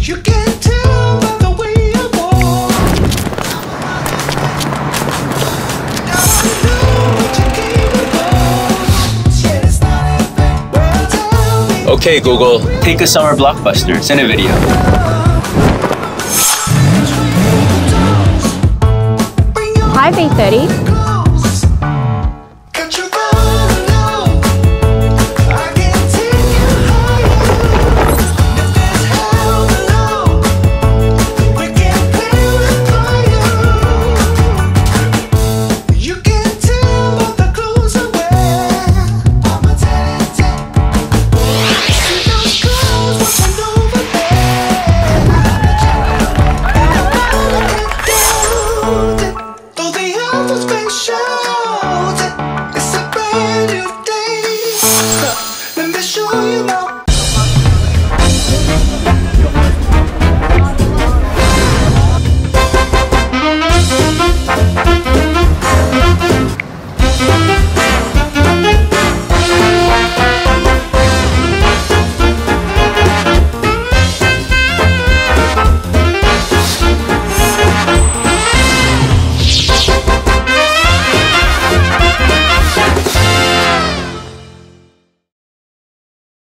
You can tell by the way you walk. Now I know what you're capable. Shit, it's not a thing. Well, tell me. Okay, Google, take a summer blockbuster. Send a video. Hi, V30. It's a brand new day. Let me show you my